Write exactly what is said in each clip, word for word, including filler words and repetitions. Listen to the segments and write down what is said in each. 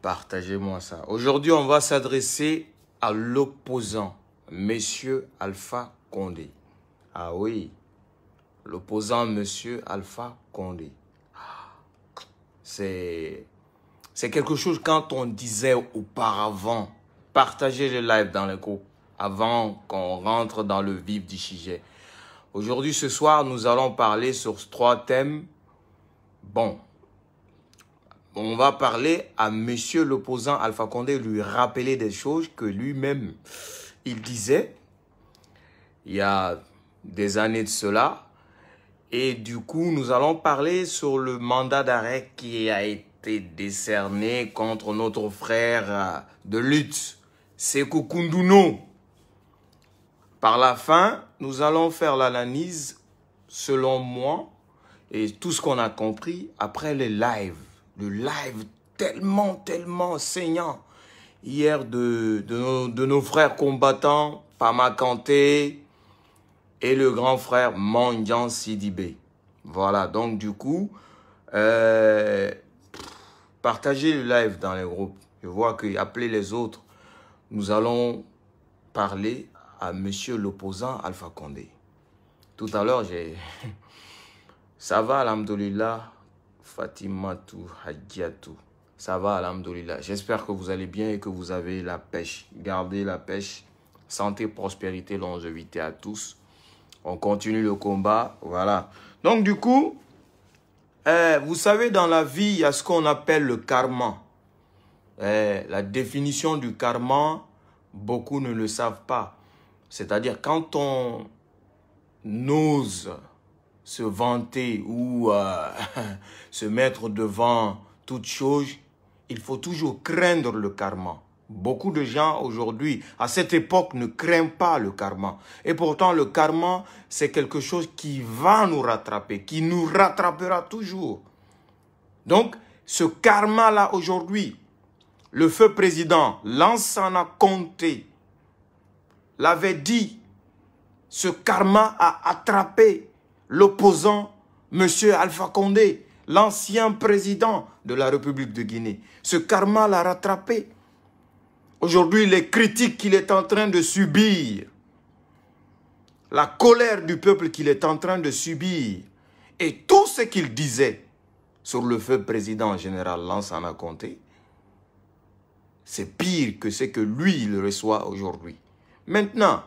partagez-moi ça. Aujourd'hui, on va s'adresser à l'opposant, Monsieur Alpha Condé. Ah oui, l'opposant Monsieur Alpha Condé. C'est c'est quelque chose quand on disait auparavant, partagez le live dans les groupes avant qu'on rentre dans le vif du sujet. Aujourd'hui, ce soir, nous allons parler sur trois thèmes. Bon, on va parler à Monsieur l'opposant Alpha Condé, lui rappeler des choses que lui-même, il disait il y a des années de cela. Et du coup, nous allons parler sur le mandat d'arrêt qui a été décerné contre notre frère de lutte, Sékou Koundounou. Par la fin, nous allons faire l'analyse, selon moi, et tout ce qu'on a compris après les lives. Le live tellement, tellement saignant. Hier, de, de, nos, de nos frères combattants, Pama Kanté et le grand frère Mandian Sidibé. Voilà, donc du coup, euh, partagez le live dans les groupes. Je vois que appelez les autres. Nous allons parler à Monsieur l'opposant Alpha Condé. Tout à l'heure, j'ai... Ça va, alhamdoulilah, Fatimatou, Hadjiatou. Ça va, alhamdoulilah. J'espère que vous allez bien et que vous avez la pêche. Gardez la pêche. Santé, prospérité, longévité à tous. On continue le combat. Voilà. Donc, du coup, eh, vous savez, dans la vie, il y a ce qu'on appelle le karma. Eh, la définition du karma, beaucoup ne le savent pas. C'est-à-dire, quand on ose se vanter ou euh, se mettre devant toute chose, il faut toujours craindre le karma. Beaucoup de gens aujourd'hui, à cette époque, ne craignent pas le karma. Et pourtant, le karma, c'est quelque chose qui va nous rattraper, qui nous rattrapera toujours. Donc, ce karma-là, aujourd'hui, le feu président, Lansana Conté, l'avait dit, ce karma a attrapé l'opposant, M. Alpha Condé, l'ancien président de la République de Guinée. Ce karma l'a rattrapé. Aujourd'hui, les critiques qu'il est en train de subir, la colère du peuple qu'il est en train de subir, et tout ce qu'il disait sur le feu président général Lansana Conté, c'est pire que ce que lui, il reçoit aujourd'hui. Maintenant,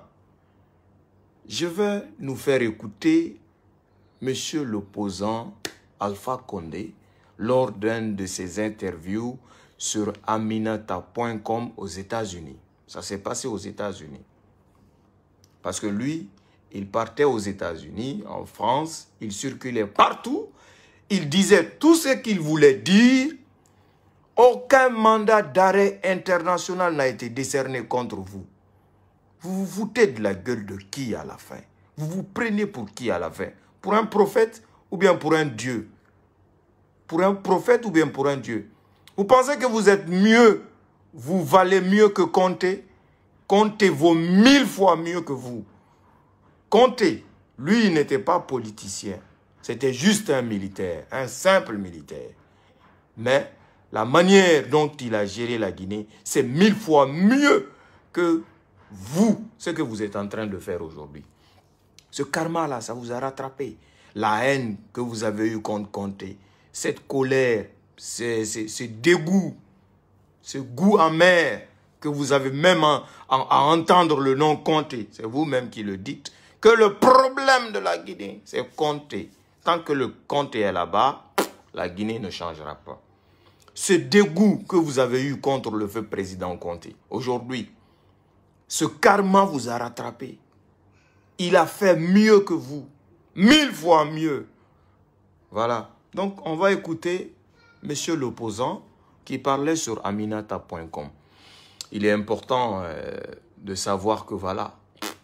je vais nous faire écouter Monsieur l'opposant Alpha Condé lors d'une de ses interviews sur Aminata point com aux États-Unis. Ça s'est passé aux États-Unis. Parce que lui, il partait aux États-Unis, en France, il circulait partout, il disait tout ce qu'il voulait dire. Aucun mandat d'arrêt international n'a été décerné contre vous. Vous vous foutez de la gueule de qui à la fin? Vous vous prenez pour qui à la fin? Pour un prophète ou bien pour un Dieu? Pour un prophète ou bien pour un Dieu? Vous pensez que vous êtes mieux, vous valez mieux que Conté? Conté vaut mille fois mieux que vous. Conté, lui, il n'était pas politicien. C'était juste un militaire, un simple militaire. Mais la manière dont il a géré la Guinée, c'est mille fois mieux que vous, ce que vous êtes en train de faire aujourd'hui. Ce karma-là, ça vous a rattrapé. La haine que vous avez eue contre Conté, cette colère, ce, ce, ce dégoût, ce goût amer que vous avez même à, à, à entendre le nom Conté, c'est vous-même qui le dites, que le problème de la Guinée, c'est Conté. Tant que le Conté est là-bas, la Guinée ne changera pas. Ce dégoût que vous avez eu contre le feu président Conté, aujourd'hui, ce karma vous a rattrapé. Il a fait mieux que vous. Mille fois mieux. Voilà. Donc, on va écouter Monsieur l'opposant qui parlait sur Aminata point com. Il est important euh, de savoir que voilà,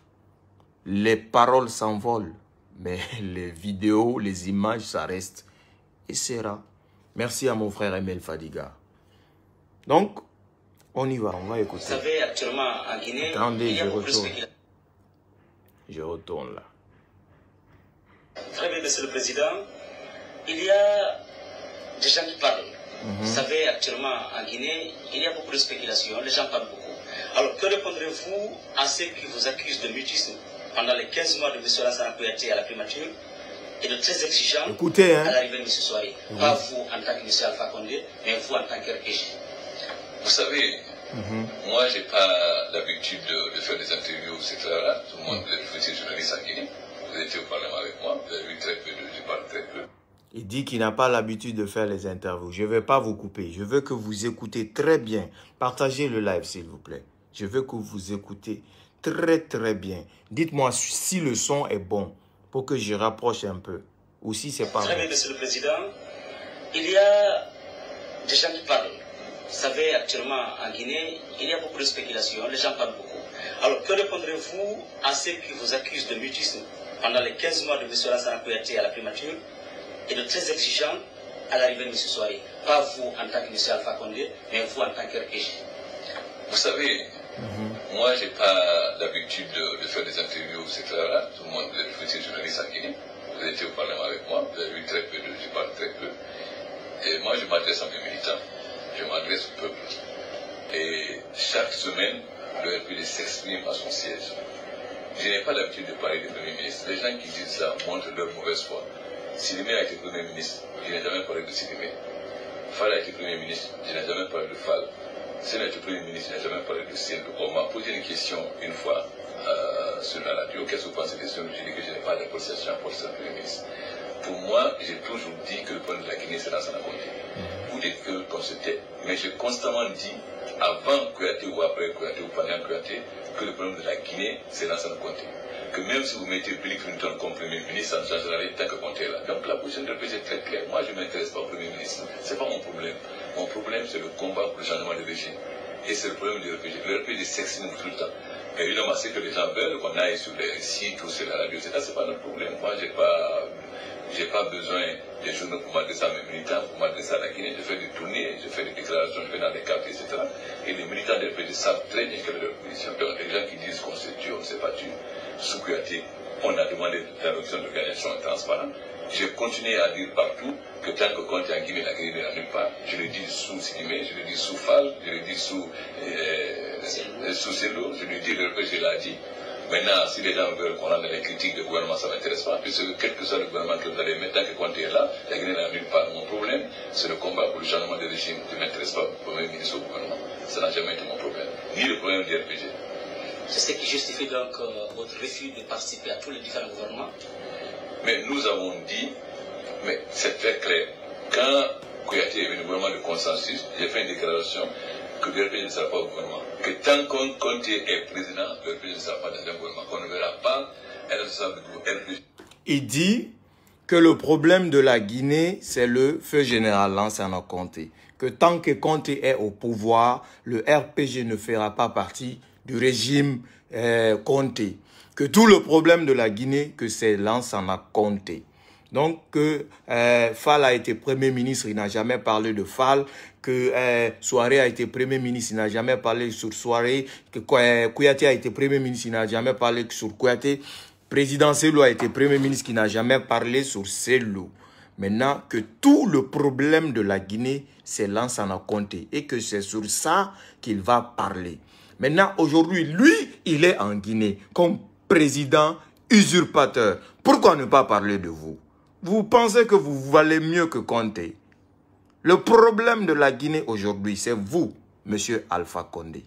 les paroles s'envolent, mais les vidéos, les images, ça reste. Et c'est là. Merci à mon frère Emel Fadiga. Donc, on y va, on va écouter. Vous savez, actuellement, en Guinée, attendez, il y a je beaucoup retourne. de... Je retourne là. Très bien, Monsieur le Président. Il y a des gens qui parlent Mm-hmm. Vous savez, actuellement, en Guinée, il y a beaucoup de spéculations, les gens parlent beaucoup. Alors, que répondrez-vous à ceux qui vous accusent de mutisme pendant les quinze mois de M. Lansana Kouyaté à la primature et de très exigeants Écoutez, hein. à l'arrivée de M. Souaré? Mm-hmm. Pas vous en tant que M. Alpha Condé, mais vous en tant que R P G. Vous savez, mm-hmm. moi, je n'ai pas l'habitude de, de faire des interviews, et cetera. Tout le monde, vous êtes petit journaliste en Guinée. Vous étiez au Parlement avec moi, vous avez vu très peu de, je parle très peu. Il dit qu'il n'a pas l'habitude de faire les interviews. Je ne vais pas vous couper. Je veux que vous écoutez très bien. Partagez le live, s'il vous plaît. Je veux que vous écoutez très, très bien. Dites-moi si le son est bon pour que je rapproche un peu. Ou si c'est pas bon. Très bien, Monsieur le Président. Il y a des gens qui parlent. Vous savez, actuellement, en Guinée, il y a beaucoup de spéculations. Les gens parlent beaucoup. Alors, que répondrez-vous à ceux qui vous accusent de mutisme pendant les quinze mois de M. Lansana Kouyaté à la primature et de très exigeants à l'arrivée de M. Souaré? Pas vous en tant que M. Alpha Condé, mais vous en tant que R P G. Vous savez, mm-hmm. moi, je n'ai pas l'habitude de, de faire des interviews, et cetera. Tout le monde, vous êtes petit journaliste en Guinée. Vous étiez au Parlement avec moi, vous avez vu très peu de, je parle très peu. Et moi, je m'adresse à mes militants, je m'adresse au peuple. Et chaque semaine, le R P G s'exprime à son siège. Je n'ai pas l'habitude de parler du Premier ministre. Les gens qui disent ça montrent leur mauvaise foi. Sidimé a été Premier ministre, je n'ai jamais parlé de Sidimé. Fall a été Premier ministre, je n'ai jamais parlé de Fall. Sen a été Premier ministre, je n'ai jamais parlé de Sen. On m'a posé une question une fois euh, sur la radio. Qu'est-ce que vous pensez de ça? Je dis que je n'ai pas d'appréciation pour ce Premier ministre. Pour moi, j'ai toujours dit que le problème de la Guinée, c'est dans sa Condé. Vous dites que comme c'était. Mais j'ai constamment dit, avant Kouyaté ou après Kouyaté ou pendant Kouyaté, que le problème de la Guinée, c'est dans sa Condé. Que même si vous mettez Bill Clinton comme Premier ministre, ça ne changera rien tant que Conté est là. Donc la position de R P G est très claire. Moi, je ne m'intéresse pas au Premier ministre. Ce n'est pas mon problème. Mon problème, c'est le combat pour le changement de régime. Et c'est le problème du R P G. Le R P G s'exprime tout le temps. Et évidemment, c'est que les gens veulent qu'on aille sur les sites ou sur la radio, et cetera. Ce n'est pas notre problème. Moi, je n'ai pas, j'ai pas besoin des journaux pour m'adresser à mes militants, pour m'adresser à la Guinée. Je fais des tournées, je fais des déclarations, je vais dans des quartiers, et cetera. Et les militants de R P G savent très bien quelle est leur position. Donc, les gens qui disent qu'on s'est tué, on ne s'est pas tué. Sous Kouyaté, on a demandé l'interruption d'organisation transparente. J'ai continué à dire partout que tant que Conté en Guinée, la Guinée n'est nulle part. Je le dis sous Sidimé, je le dis sous Fall, je le dis sous, euh, sous Sello, je le dis le R P G l'a dit. Maintenant, si les gens veulent qu'on rende les critiques du gouvernement, ça ne m'intéresse pas, puisque quel que soit le gouvernement que vous allez mettre, tant que Conté est là, la Guinée n'est nulle part. Mon problème, c'est le combat pour le changement de régime. Je ne m'intéresse pas au Premier ministre au gouvernement. Ça n'a jamais été mon problème, ni le problème du R P G. C'est ce qui justifie donc euh, votre refus de participer à tous les différents gouvernements? Mais nous avons dit, mais c'est très clair, quand Kouyaté est venu au gouvernement de consensus, j'ai fait une déclaration que le R P G ne sera pas au gouvernement. Que tant qu'on Conté est président, le R P G ne sera pas dans un gouvernement. Qu'on ne verra pas un responsable du R P G. Il dit que le problème de la Guinée, c'est le feu général Lansana Conté. Que tant que Conté est au pouvoir, le R P G ne fera pas partie du régime euh, Conté. Que tout le problème de la Guinée, que c'est Lansana Conté. Donc, que euh, Fall a été Premier ministre, il n'a jamais parlé de Fall. Que euh, Souaré a été Premier ministre, il n'a jamais parlé sur Souaré. Que euh, Kouyaté a été Premier ministre, il n'a jamais parlé sur Kouyaté. Président Sello a été Premier ministre, qui n'a jamais parlé sur Sello. Maintenant, que tout le problème de la Guinée, c'est Lansana Conté. Et que c'est sur ça qu'il va parler. Maintenant, aujourd'hui, lui, il est en Guinée comme président usurpateur. Pourquoi ne pas parler de vous? Vous pensez que vous valez mieux que Conté? Le problème de la Guinée aujourd'hui, c'est vous, monsieur Alpha Condé.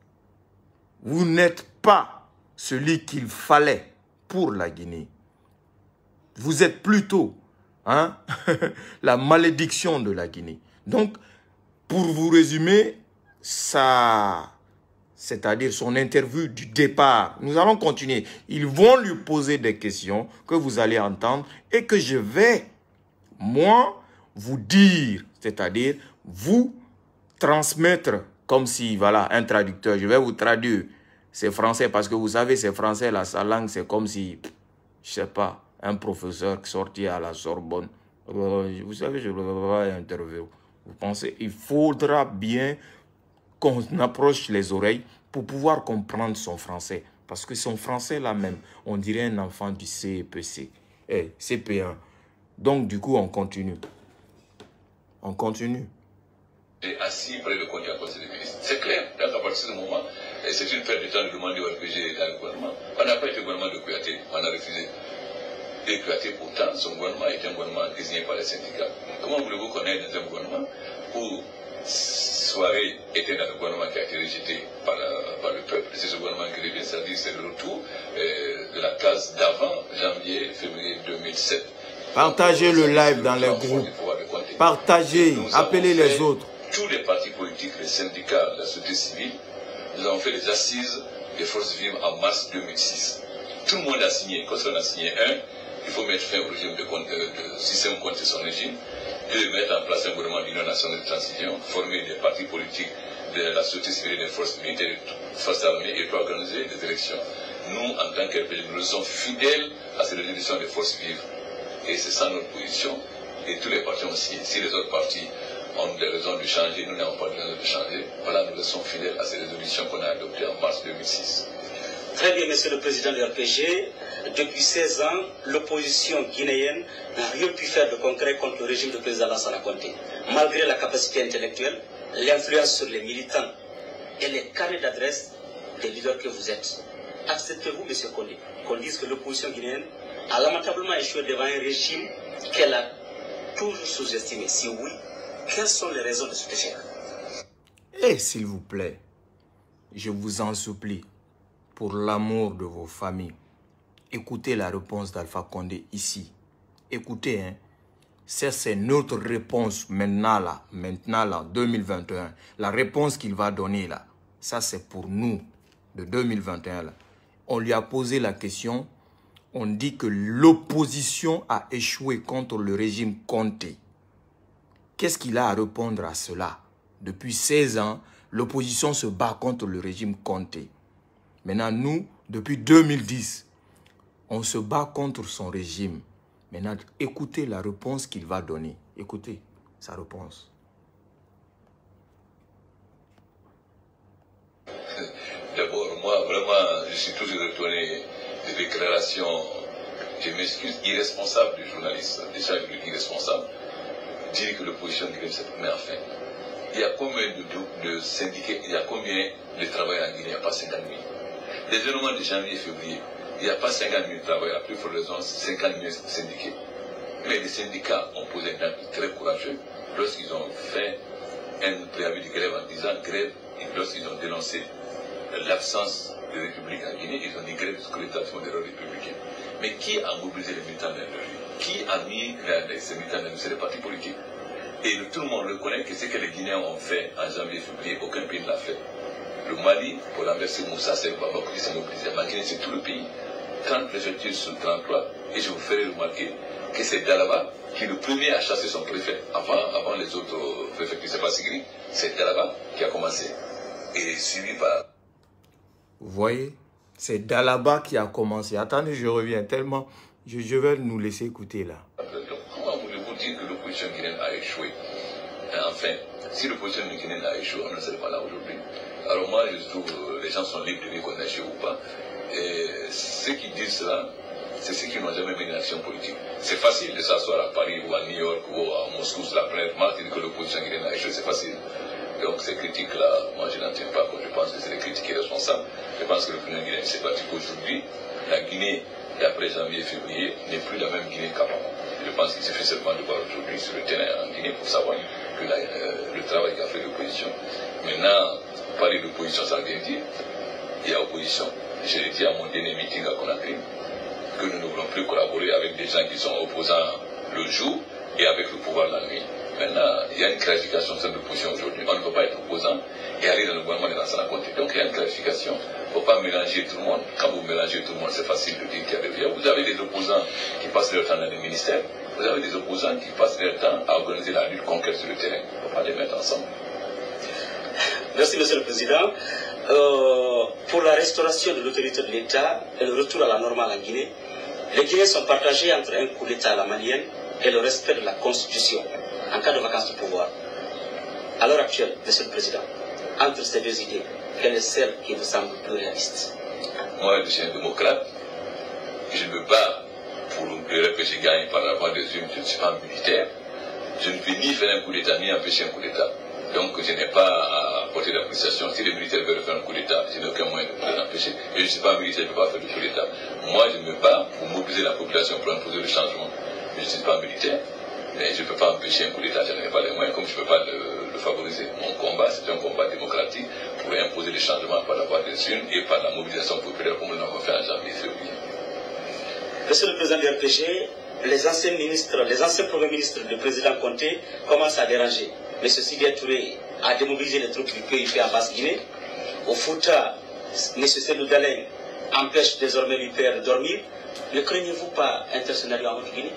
Vous n'êtes pas celui qu'il fallait pour la Guinée. Vous êtes plutôt hein, la malédiction de la Guinée. Donc, pour vous résumer, ça... c'est-à-dire son interview du départ. Nous allons continuer. Ils vont lui poser des questions que vous allez entendre et que je vais, moi, vous dire, c'est-à-dire vous transmettre comme si, voilà, un traducteur, je vais vous traduire. C'est français parce que vous savez, c'est français, là, sa langue, c'est comme si, je sais pas, un professeur qui sortit à la Sorbonne. Vous savez, je ne vais pas interviewer. Vous pensez, il faudra bien qu'on approche les oreilles pour pouvoir comprendre son français. Parce que son français là même, on dirait un enfant du C P C. Eh, C P un. Donc du coup, on continue. On continue. J'ai assis près de compte du Conseil des ministres. C'est clair, donc à partir de ce moment, c'est une perte de temps de demander au R P G dans le gouvernement. On n'a pas été gouvernement de Kouyaté, on a refusé. Et Kouyaté, pourtant, son gouvernement est un gouvernement désigné par les syndicats. Comment voulez-vous qu'on ait dans un gouvernement où Soirée était dans le gouvernement qui a été rejeté par, par le peuple? C'est ce gouvernement qui revient, c'est-à-dire c'est le retour euh, de la case d'avant janvier, février deux mille sept. Partagez le live dans les groupes. Partagez, appelez les autres. Tous les partis politiques, les syndicats, la société civile, nous avons fait les assises des forces vives en mars deux mille six. Tout le monde a signé. Quand on a signé un, il faut mettre fin au régime de, de, de système contre son régime. Deux, mettre en place un gouvernement d'union nationale de transition, former des partis politiques de la société civile et des forces militaires, des forces armées et pour organiser des élections. Nous, en tant qu'R P G, nous sommes fidèles à cette résolution des forces vives. Et c'est ça notre position. Et tous les partis ont signé. Si les autres partis ont des raisons de changer, nous n'avons pas de raison de changer. Voilà, nous restons fidèles à ces résolutions qu'on a adoptées en mars deux mille six. Très bien, Monsieur le Président du R P G. Depuis seize ans, l'opposition guinéenne n'a rien pu faire de concret contre le régime de président Lansana Conté. Malgré la capacité intellectuelle, l'influence sur les militants et les carnets d'adresse des leaders que vous êtes. Acceptez-vous, M. Condé, qu'on dise que l'opposition guinéenne a lamentablement échoué devant un régime qu'elle a toujours sous-estimé? Si oui, quelles sont les raisons de cet échec? Et s'il vous plaît, je vous en supplie, pour l'amour de vos familles, écoutez la réponse d'Alpha Condé ici. Écoutez, hein. C'est notre réponse maintenant là, maintenant là, deux mille vingt et un. La réponse qu'il va donner là, ça c'est pour nous, de deux mille vingt et un là. On lui a posé la question, on dit que l'opposition a échoué contre le régime Conté. Qu'est-ce qu'il a à répondre à cela? Depuis seize ans, l'opposition se bat contre le régime Conté. Maintenant, nous, depuis deux mille dix, on se bat contre son régime. Maintenant, écoutez la réponse qu'il va donner. Écoutez sa réponse. D'abord, moi, vraiment, je suis toujours étonné des déclarations, je m'excuse, irresponsables du journaliste. Déjà, je le dis irresponsable. Dire que l'opposition guinéenne, c'est mais enfin. Il y a combien de, de, de syndiqués, il y a combien de travailleurs en Guinée? Il n'y a pas cinquante mille. Les événements de janvier et février, il n'y a pas cinquante mille travailleurs, à plus forte raison, cinquante mille syndiqués. Mais les syndicats ont posé un acte très courageux lorsqu'ils ont fait un préavis de grève en disant grève, et lorsqu'ils ont dénoncé l'absence de République en Guinée, ils ont dit grève de l'exploitation des rôles républicains. Mais qui a mobilisé les militants dans la rue? Qui a mis ces militants dans la rue? C'est les partis politiques. Et tout le monde reconnaît que ce que les Guinéens ont fait en janvier et février, aucun pays ne l'a fait. Le Mali, pour l'enverser Moussa, c'est Bamako qui s'est mobilisé. Ma Guinée, c'est tout le pays. trente préfectures sur trente-trois. Et je vous ferai remarquer que c'est Dalaba qui est le premier à chasser son préfet. Avant, avant les autres préfectures, c'est pas Sigri. C'est Dalaba qui a commencé. Et suivi par... Vous voyez, c'est Dalaba qui a commencé. Attendez, je reviens tellement... Je, je vais nous laisser écouter là. Comment voulez-vous dire que l'opposition guinéenne a échoué? Enfin, si l'opposition guinéenne a échoué, on ne serait pas là aujourd'hui. Alors moi, je trouve que les gens sont libres de dire qu'on a échoué ou pas. Et ceux qui disent cela, c'est ceux qui n'ont jamais mené une action politique. C'est facile de s'asseoir à Paris ou à New York ou à Moscou sur la planète Mars et dire que l'opposition guinéenne a échoué, c'est facile. Donc ces critiques-là, moi je n'en tiens pas compte. Je pense que c'est des critiques irresponsables. Je pense que l'opinion guinéenne s'est battue qu'aujourd'hui, la Guinée, d'après janvier et février, n'est plus la même Guinée qu'avant. Je pense qu'il suffit seulement de voir aujourd'hui sur le terrain en Guinée pour savoir que la, euh, le travail qu'a fait l'opposition. Maintenant, parler d'opposition, ça veut bien dire il y a opposition. Je l'ai dit à mon dernier meeting à Conakry que nous ne voulons plus collaborer avec des gens qui sont opposants le jour et avec le pouvoir la nuit. Maintenant, il y a une clarification de l'opposition aujourd'hui. On ne peut pas être opposant et aller dans le gouvernement de Lansana Conté. Donc il y a une clarification. Il ne faut pas mélanger tout le monde. Quand vous mélangez tout le monde, c'est facile de dire qu'il y a des vies. Vous avez des opposants qui passent leur temps dans les ministères. Vous avez des opposants qui passent leur temps à organiser la lutte concrète sur le terrain. Il ne faut pas les mettre ensemble. Merci, Monsieur le Président. Euh, pour la restauration de l'autorité de l'État et le retour à la normale en Guinée, les Guinéens sont partagés entre un coup d'État à la malienne et le respect de la Constitution en cas de vacance du pouvoir. À l'heure actuelle, Monsieur le Président, entre ces deux idées, quelle est celle qui vous semble plus réaliste? Moi, je suis un démocrate. Je me bats pour le R P G gagne par la voie des urnes. Je ne suis pas un militaire. Je ne peux ni faire un coup d'État ni empêcher un coup d'État. Donc je n'ai pas à porter d'appréciation. Si les militaires veulent faire un coup d'État, je n'ai aucun moyen de les empêcher. Et je ne suis pas militaire, je ne peux pas faire de coup d'État. Moi, je me bats pour mobiliser la population pour imposer le changement. Je ne suis pas militaire, mais je ne peux pas empêcher un coup d'État, je n'en ai pas les moyens, comme je ne peux pas le, le favoriser. Mon combat, c'est un combat démocratique pour imposer le changement par la voie des urnes et par la mobilisation populaire, comme nous l'avons fait en janvier février. Monsieur le président du R P G, les anciens ministres, les anciens premiers ministres du président Conté commencent à déranger. M. Sidya Touré a démobilisé les troupes du P I P en Basse-Guinée. Au Fouta, M. Selou Dalein empêche désormais l'U P R de dormir. Ne craignez-vous pas un tel scénario en Guinée?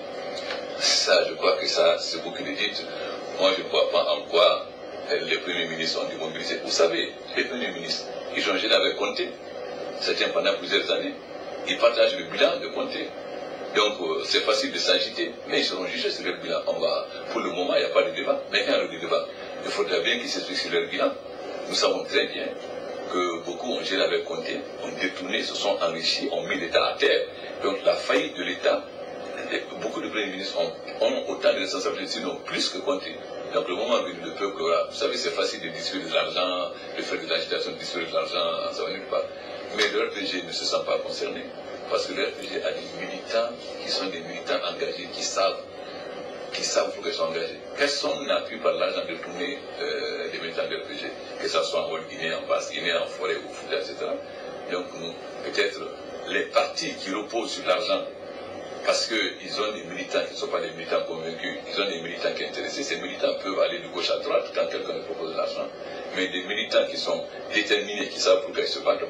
Ça, je crois que ça, c'est vous qui le dites. Moi, je ne vois pas en quoi les premiers ministres ont démobilisé. Vous savez, les premiers ministres, ils ont géré avec Conté. Certains pendant plusieurs années. Ils partagent le bilan de Conté. Donc, euh, c'est facile de s'agiter, mais ils seront jugés sur leur bilan. On va, pour le moment, il n'y a pas de débat. Mais quand il y a le débat, il faudra bien qu'ils s'expliquent sur leur bilan. Nous savons très bien que beaucoup ont géré avec Conté, ont détourné, se sont enrichis, ont mis l'État à terre. Donc, la faillite de l'État, beaucoup de premiers ministres ont, ont autant de responsabilités, sinon plus que Conté. Donc, le moment venu, le peuple aura. Vous savez, c'est facile de distribuer de l'argent, de faire de l'agitation, de distribuer de l'argent, ça va nulle part. Mais le R P G ne se sent pas concerné. Parce que le R P G a des militants qui sont des militants engagés, qui savent, qui savent pourquoi ils sont engagés. Personne n'a pu par l'argent détourner euh, les militants du R P G, que ce soit en Haute-Guinée, en Basse-Guinée, en Forêt, au Fouta, et cetera. Donc peut-être les partis qui reposent sur l'argent, parce qu'ils ont des militants qui ne sont pas des militants convaincus, ils ont des militants qui sont intéressés, ces militants peuvent aller de gauche à droite quand quelqu'un leur propose de l'argent, mais des militants qui sont déterminés, qui savent pourquoi ils se battent.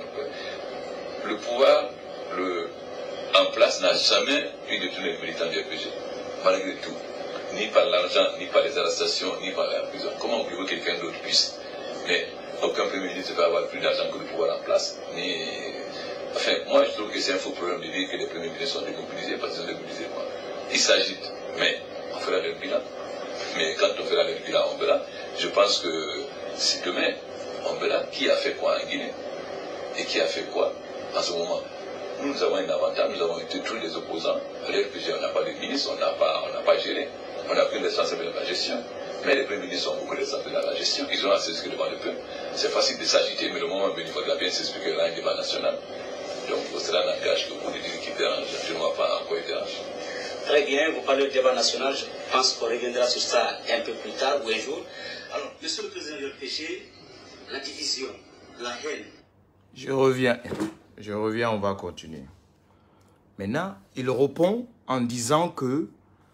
Le pouvoir le, en place n'a jamais pu détourner les militants du R P G, malgré tout, ni par l'argent, ni par les arrestations, ni par la prison. Comment voulez-vous que quelqu'un d'autre puisse? Mais aucun premier ministre ne peut avoir plus d'argent que le pouvoir en place, ni... Enfin, moi je trouve que c'est un faux problème de dire que les premiers ministres sont démobilisés parce qu'ils sont démobilisés. Quoi. Ils s'agitent, mais on fera leur bilan. Mais quand on fera leur bilan, on verra. Je pense que si demain, on verra qui a fait quoi en Guinée et qui a fait quoi en ce moment. Nous, nous avons un avantage, nous avons été tous les opposants. À l'R P G, on n'a pas de ministre, on n'a pas, on n'a pas géré. On a pris une responsabilité dans la gestion. Mais les premiers ministres ont beaucoup de responsabilité dans la gestion. Ils ont à s'expliquer devant le peuple. C'est facile de s'agiter, mais le moment venu, il faudra bien s'expliquer dans un débat national. Donc, cela n'engage que vous de dire qu'il dérange. Je ne vois pas en quoi il dérange. Très bien, vous parlez du débat national. Je pense qu'on reviendra sur ça un peu plus tard ou un jour. Alors, monsieur le président du R P G, la division, la haine. Je reviens. Je reviens, on va continuer. Maintenant, il répond en disant que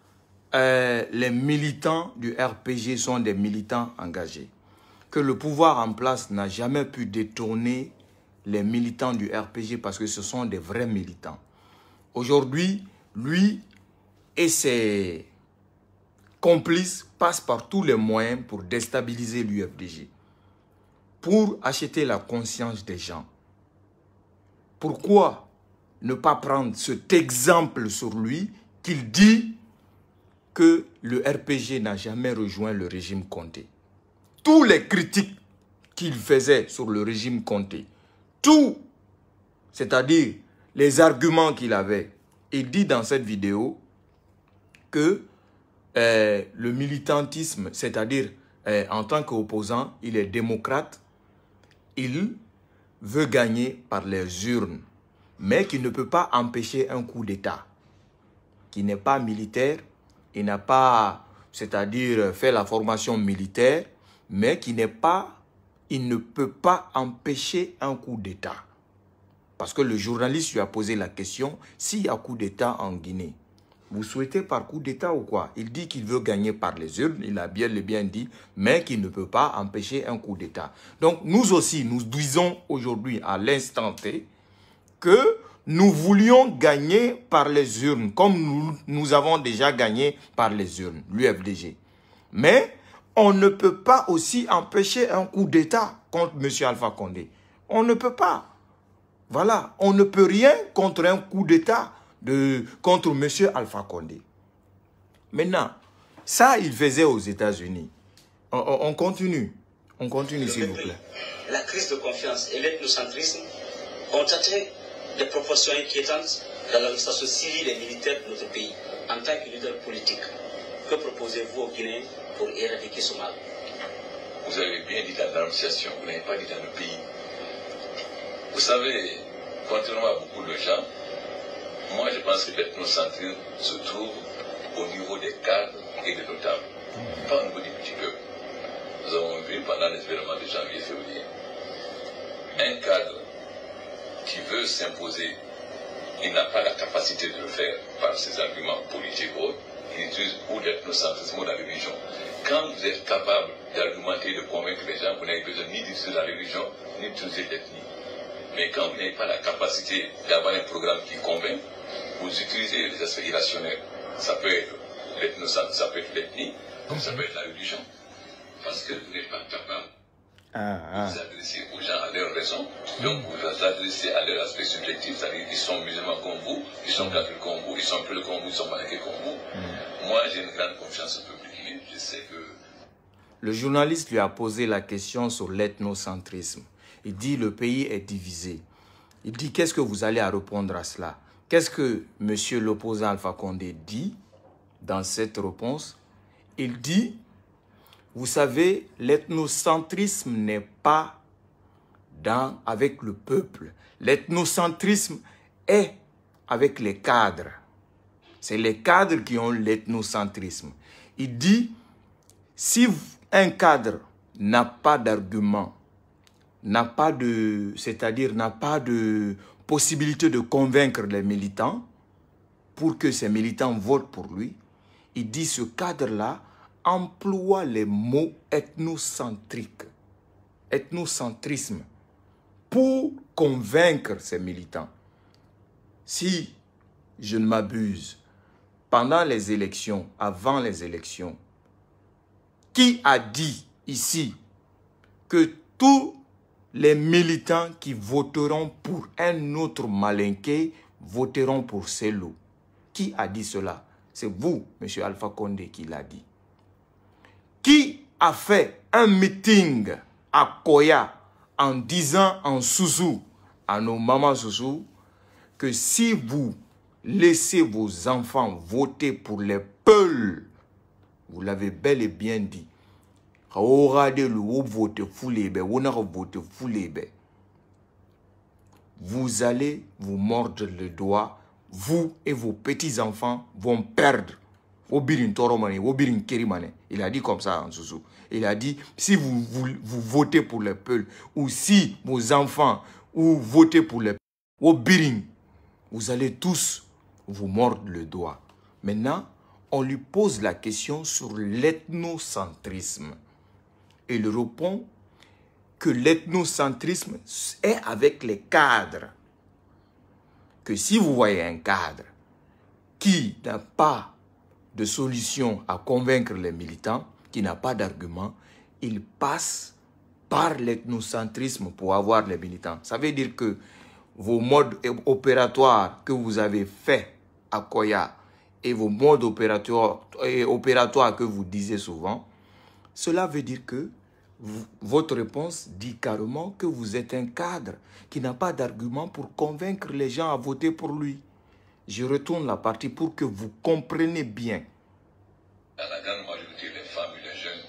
euh, les militants du R P G sont des militants engagés. Que le pouvoir en place n'a jamais pu détourner les militants du R P G parce que ce sont des vrais militants. Aujourd'hui, lui et ses complices passent par tous les moyens pour déstabiliser l'U F D G, pour acheter la conscience des gens. Pourquoi ne pas prendre cet exemple sur lui qu'il dit que le R P G n'a jamais rejoint le régime Conté? Tous les critiques qu'il faisait sur le régime Conté, tout, c'est-à-dire les arguments qu'il avait, il dit dans cette vidéo que euh, le militantisme, c'est-à-dire euh, en tant qu'opposant, il est démocrate, il veut gagner par les urnes, mais qui ne peut pas empêcher un coup d'État, qui n'est pas militaire, il n'a pas, c'est-à-dire fait la formation militaire, mais qui n'est pas, il ne peut pas empêcher un coup d'État. Parce que le journaliste lui a posé la question, s'il y a coup d'État en Guinée, vous souhaitez par coup d'État ou quoi? Il dit qu'il veut gagner par les urnes, il a bien le bien dit, mais qu'il ne peut pas empêcher un coup d'État. Donc nous aussi, nous disons aujourd'hui à l'instant T que nous voulions gagner par les urnes, comme nous, nous avons déjà gagné par les urnes, l'U F D G. Mais on ne peut pas aussi empêcher un coup d'État contre M. Alpha Condé. On ne peut pas. Voilà, on ne peut rien contre un coup d'État de contre M. Alpha Condé. Maintenant, ça, il faisait aux États-Unis. On, on, on continue. On continue, s'il vous plaît. La crise de confiance et l'ethnocentrisme ont atteint des proportions inquiétantes dans l'administration civile et militaire de notre pays. En tant que leader politique, que proposez-vous aux Guinéens pour éradiquer ce mal? vous avez bien dit dans l'annonciation, vous n'avez pas dit dans le pays. Vous savez, contrairement à beaucoup de gens, moi je pense que l'ethnocentrisme se trouve au niveau des cadres et des notables, pas au niveau des petits peuples. Nous avons vu pendant les événements de janvier-février, un cadre qui veut s'imposer, il n'a pas la capacité de le faire par ses arguments politiques ou autres, il utilise ou l'ethnocentrisme ou la religion. Quand vous êtes capable d'argumenter, de convaincre les gens, vous n'avez besoin ni d'utiliser la religion, ni d'utiliser l'ethnie. Mais quand vous n'avez pas la capacité d'avoir un programme qui convainc, vous utilisez les aspects irrationnels. Ça peut être l'ethnocentrisme, ça peut être l'ethnie, comme ça peut être la religion. Parce que vous n'êtes pas capable Ah, ah. de vous adresser aux gens à leur raison. Donc vous vous adressez à leur aspect subjectif, c'est-à-dire qu'ils sont musulmans comme vous, ils sont catholiques comme vous, ils sont plus comme vous, ils sont malinqués comme vous. Mm. Moi, j'ai une grande confiance au peuple guinéen. Je sais que... Le journaliste lui a posé la question sur l'ethnocentrisme. Il dit le pays est divisé. Il dit qu'est-ce que vous allez à répondre à cela? Qu'est-ce que M. l'opposant Alpha Condé dit dans cette réponse? Il dit, vous savez, l'ethnocentrisme n'est pas dans, avec le peuple. L'ethnocentrisme est avec les cadres. C'est les cadres qui ont l'ethnocentrisme. Il dit, si un cadre n'a pas d'argument, n'a pas de, c'est-à-dire n'a pas de possibilité de convaincre les militants pour que ces militants votent pour lui, il dit ce cadre-là emploie les mots ethnocentriques, ethnocentrisme, pour convaincre ces militants. Si je ne m'abuse, pendant les élections, avant les élections, qui a dit ici que tous les militants qui voteront pour un autre malinqué voteront pour Sello? Qui a dit cela? C'est vous, M. Alpha Condé, qui l'a dit. Qui a fait un meeting à Koya en disant en Sousou, à nos mamans Sousou, que si vous laissez vos enfants voter pour les Peuls, vous l'avez bel et bien dit, vous allez vous mordre le doigt, vous et vos petits-enfants vont perdre. Il a dit comme ça en Sousou. Il a dit, si vous, vous, vous votez pour les Peuls, ou si vos enfants ou votez pour les Peuls, vous allez tous vous mordre le doigt. Maintenant, on lui pose la question sur l'ethnocentrisme. Et il répond que l'ethnocentrisme est avec les cadres. Que si vous voyez un cadre qui n'a pas de solution à convaincre les militants, qui n'a pas d'argument, il passe par l'ethnocentrisme pour avoir les militants. Ça veut dire que vos modes opératoires que vous avez faits à Koya et vos modes opératoires, opératoires que vous disiez souvent, cela veut dire que vous, votre réponse dit carrément que vous êtes un cadre qui n'a pas d'argument pour convaincre les gens à voter pour lui. Je retourne la partie pour que vous compreniez bien. Dans la grande majorité des femmes et des jeunes.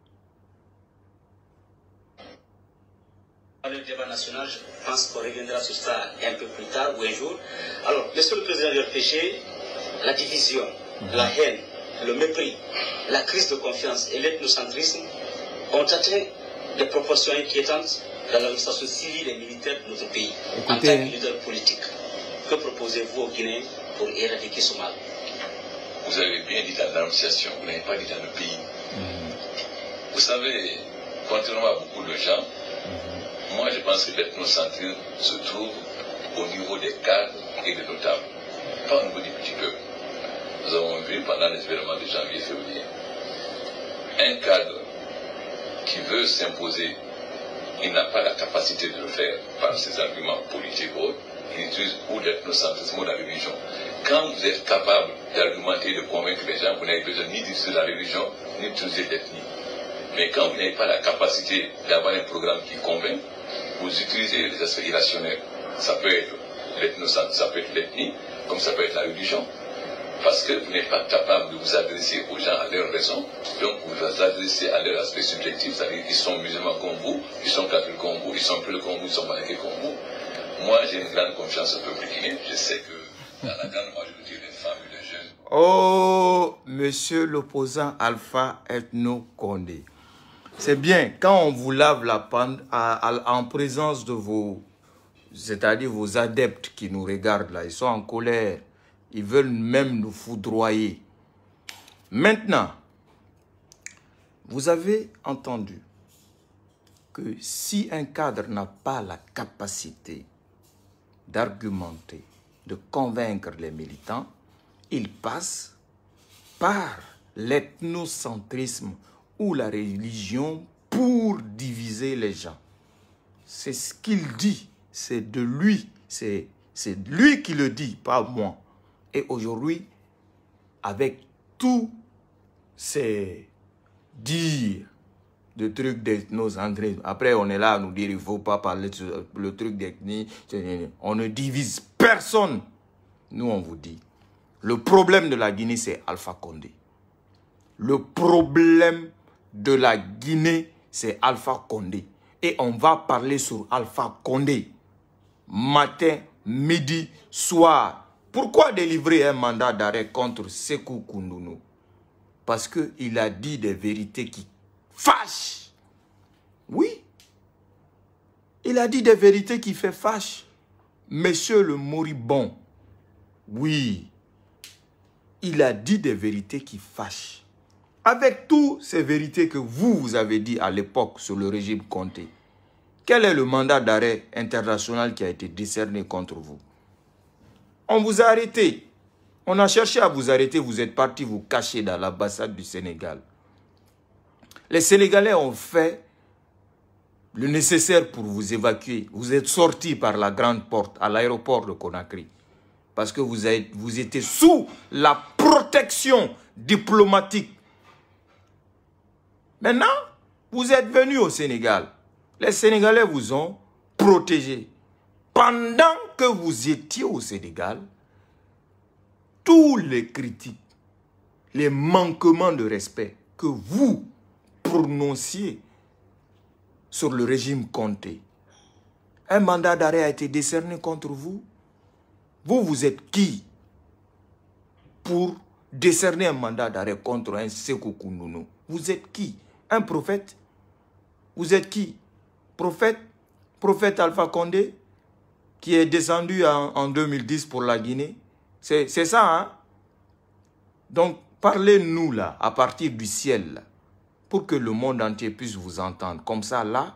Dans le débat national, je pense qu'on reviendra sur ça un peu plus tard ou un jour. Alors, laissons le président de repêcher la division, la haine, le mépris, la crise de confiance et l'ethnocentrisme ont atteint des proportions inquiétantes dans l'administration civile et militaire de notre pays. Écoutez, en tant que leader politique, que proposez-vous aux Guinéens pour éradiquer ce mal? Vous avez bien dit dans l'annonciation, vous n'avez pas dit dans le pays. Mm-hmm. Vous savez, contrairement à beaucoup de gens, mm-hmm. moi je pense que l'ethnocentrisme se trouve au niveau des cadres et des notables, pas au niveau des petits peuples. Nous avons vu pendant les événements de janvier-février, un cadre qui veut s'imposer, il n'a pas la capacité de le faire par ses arguments politiques ou autres, il utilise ou l'ethnocentrisme ou la religion. Quand vous êtes capable d'argumenter, de convaincre les gens, vous n'avez besoin ni d'utiliser la religion, ni d'utiliser l'ethnie. Mais quand vous n'avez pas la capacité d'avoir un programme qui convainc, vous utilisez les aspects irrationnels. Ça peut être l'ethnocentrisme, ça peut être l'ethnie, comme ça peut être la religion. Parce que vous n'êtes pas capable de vous adresser aux gens à leurs raisons, donc vous vous adressez à leur aspect subjectif, c'est-à-dire qu'ils sont musulmans comme vous, ils sont catholiques comme vous, ils sont plus comme vous, ils sont malinqués comme vous. Moi, j'ai une grande confiance au peuple guinéen. Je sais que dans la grande majorité des femmes et des jeunes... Oh, monsieur l'opposant Alpha Ethno Condé. C'est bien, quand on vous lave la pente en présence de vos, c'est-à-dire vos adeptes qui nous regardent là, ils sont en colère. Ils veulent même nous foudroyer. Maintenant, vous avez entendu que si un cadre n'a pas la capacité d'argumenter, de convaincre les militants, il passe par l'ethnocentrisme ou la religion pour diviser les gens. C'est ce qu'il dit, c'est de lui, c'est lui qui le dit, pas moi. Et aujourd'hui, avec tous ces dires de trucs d'ethnocentrisme, après on est là à nous dire il ne faut pas parler de le truc d'ethnie, on ne divise personne. Nous on vous dit, le problème de la Guinée c'est Alpha Condé. Le problème de la Guinée c'est Alpha Condé. Et on va parler sur Alpha Condé. Matin, midi, soir. Pourquoi délivrer un mandat d'arrêt contre Sékou Koundounou? Parce qu'il a dit des vérités qui fâchent. Oui. Il a dit des vérités qui fait fâche. Monsieur le moribond. Oui. Il a dit des vérités qui fâchent. Avec toutes ces vérités que vous, vous avez dit à l'époque sur le régime Conté, quel est le mandat d'arrêt international qui a été décerné contre vous? On vous a arrêté. On a cherché à vous arrêter. Vous êtes parti vous cacher dans l'ambassade du Sénégal. Les Sénégalais ont fait le nécessaire pour vous évacuer. Vous êtes sortis par la grande porte à l'aéroport de Conakry. Parce que vous, avez, vous étiez sous la protection diplomatique. Maintenant, vous êtes venus au Sénégal. Les Sénégalais vous ont protégé. Pendant que vous étiez au Sénégal, tous les critiques, les manquements de respect que vous prononciez sur le régime Conté, un mandat d'arrêt a été décerné contre vous. Vous, vous êtes qui pour décerner un mandat d'arrêt contre un Sékou Koundounou? Vous êtes qui? Un prophète? Vous êtes qui? Prophète? Prophète Alpha Condé? Qui est descendu en, en deux mille dix pour la Guinée. C'est ça, hein? Donc, parlez-nous là, à partir du ciel, là, pour que le monde entier puisse vous entendre. Comme ça, là,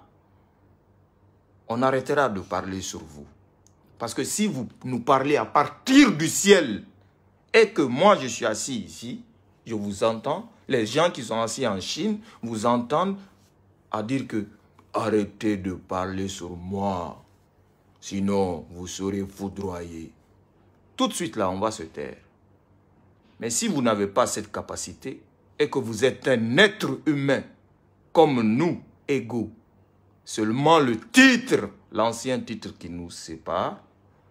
on arrêtera de parler sur vous. Parce que si vous nous parlez à partir du ciel, et que moi je suis assis ici, je vous entends, les gens qui sont assis en Chine vous entendent à dire que arrêtez de parler sur moi. Sinon, vous serez foudroyés. Tout de suite, là, on va se taire. Mais si vous n'avez pas cette capacité et que vous êtes un être humain comme nous, égaux, seulement le titre, l'ancien titre qui nous sépare,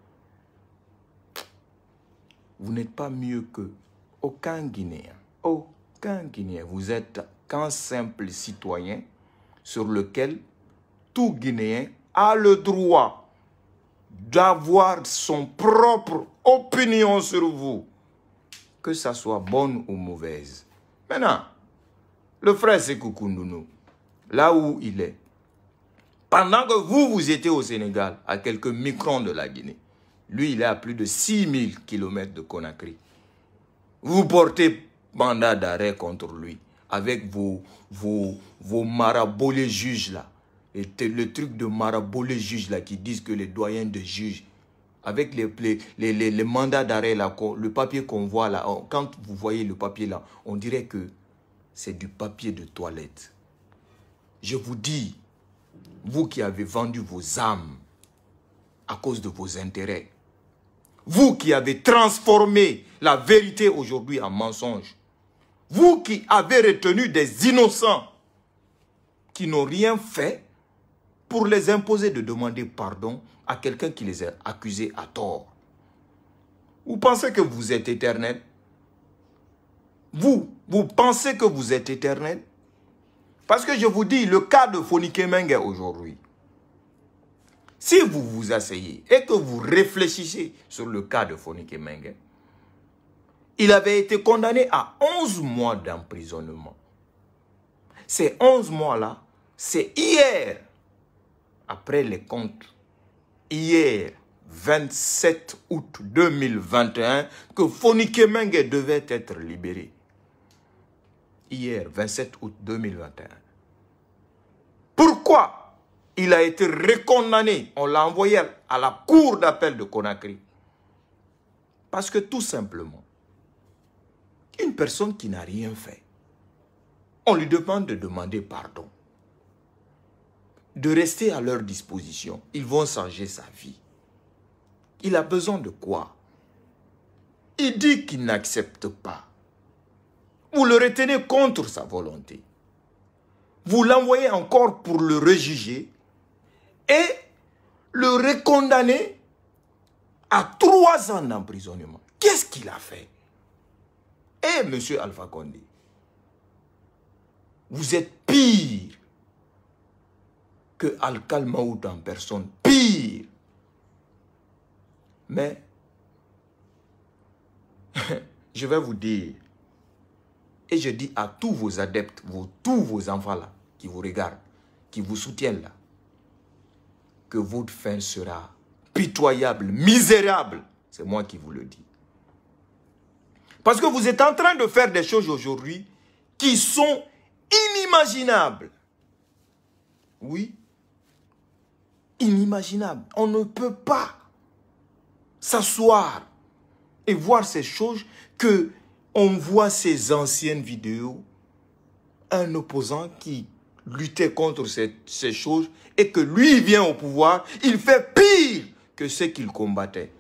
vous n'êtes pas mieux que aucun Guinéen. Aucun Guinéen. Vous êtes qu'un simple citoyen sur lequel tout Guinéen a le droit d'avoir son propre opinion sur vous, que ça soit bonne ou mauvaise. Maintenant, le frère Sékou Koundounou, là où il est, pendant que vous, vous étiez au Sénégal, à quelques microns de la Guinée, lui, il est à plus de six mille kilomètres de Conakry. Vous portez mandat d'arrêt contre lui, avec vos, vos, vos marabolés juges là. Et le truc de marabolés juges là qui disent que les doyens de juges, avec les, les, les, les, les mandats d'arrêt là, le papier qu'on voit là, quand vous voyez le papier là, on dirait que c'est du papier de toilette. Je vous dis, vous qui avez vendu vos âmes à cause de vos intérêts, vous qui avez transformé la vérité aujourd'hui en mensonge, vous qui avez retenu des innocents qui n'ont rien fait pour les imposer de demander pardon à quelqu'un qui les a accusés à tort. Vous pensez que vous êtes éternel? Vous, vous pensez que vous êtes éternel? Parce que je vous dis, le cas de Fonike Mengue aujourd'hui, si vous vous asseyez et que vous réfléchissez sur le cas de Fonike Mengue, il avait été condamné à onze mois d'emprisonnement. Ces onze mois-là, c'est hier, après les comptes, hier, vingt-sept août deux mille vingt et un, que Fonike Mengue devait être libéré. Hier, vingt-sept août deux mille vingt et un. Pourquoi il a été recondamné? On l'a envoyé à la cour d'appel de Conakry. Parce que tout simplement, une personne qui n'a rien fait, on lui demande de demander pardon, de rester à leur disposition. Ils vont changer sa vie. Il a besoin de quoi? Il dit qu'il n'accepte pas. Vous le retenez contre sa volonté. Vous l'envoyez encore pour le rejuger et le recondamner à trois ans d'emprisonnement. Qu'est-ce qu'il a fait? Eh, monsieur Alpha Condé, vous êtes pire que Alkal Maout en personne. Pire. Mais, je vais vous dire, et je dis à tous vos adeptes, vos, tous vos enfants là, qui vous regardent, qui vous soutiennent là, que votre fin sera pitoyable, misérable. C'est moi qui vous le dis. Parce que vous êtes en train de faire des choses aujourd'hui qui sont inimaginables. Oui. Inimaginables. On ne peut pas s'asseoir et voir ces choses que on voit ces anciennes vidéos, un opposant qui luttait contre ces, ces choses et que lui vient au pouvoir, il fait pire que ce qu'il combattait.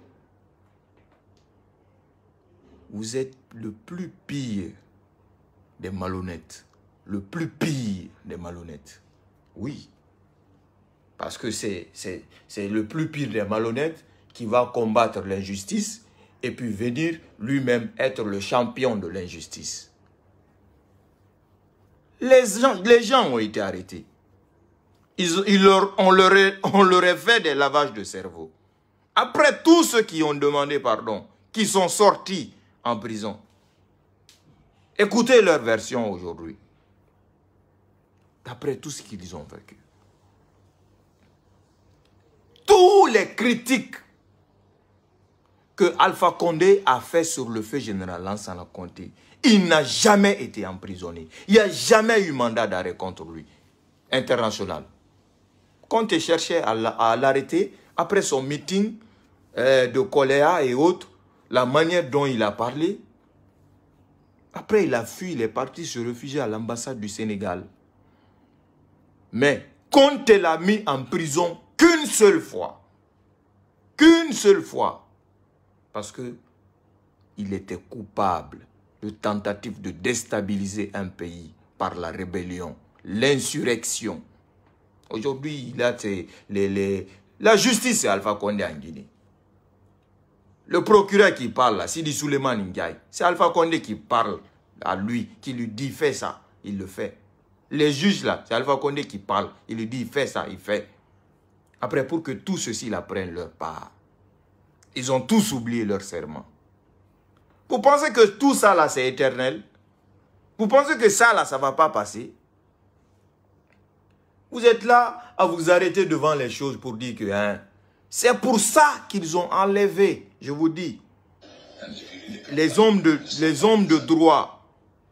Vous êtes le plus pire des malhonnêtes. Le plus pire des malhonnêtes. Oui. Parce que c'est le plus pire des malhonnêtes qui va combattre l'injustice et puis venir lui-même être le champion de l'injustice. Les gens, les gens ont été arrêtés. Ils, ils leur, on, leur est, on leur a fait des lavages de cerveau. Après tous ceux qui ont demandé pardon, qui sont sortis en prison, écoutez leur version aujourd'hui. D'après tout ce qu'ils ont vécu. Tous les critiques que Alpha Condé a fait sur le feu général Lansana Conté, il n'a jamais été emprisonné. Il n'y a jamais eu mandat d'arrêt contre lui, international. Conté cherchait à l'arrêter après son meeting euh, de Coléa et autres, la manière dont il a parlé. Après, il a fui, il est parti se réfugier à l'ambassade du Sénégal. Mais Conté l'a mis en prison qu'une seule fois. Qu'une seule fois. Parce que il était coupable de tentative de déstabiliser un pays par la rébellion, l'insurrection. Aujourd'hui, il a les, les, la justice, c'est Alpha Condé en Guinée. Le procureur qui parle là, Sidi Suleiman Ndiaye, c'est Alpha Condé qui parle à lui, qui lui dit fais ça, il le fait. Les juges là, c'est Alpha Condé qui parle, il lui dit fais ça, il fait. Après, pour que tous ceux-ci la prennent leur part. Ils ont tous oublié leur serment. Vous pensez que tout ça là, c'est éternel? Vous pensez que ça là, ça ne va pas passer? Vous êtes là à vous arrêter devant les choses pour dire que hein, c'est pour ça qu'ils ont enlevé, je vous dis, les hommes de, les hommes de droit,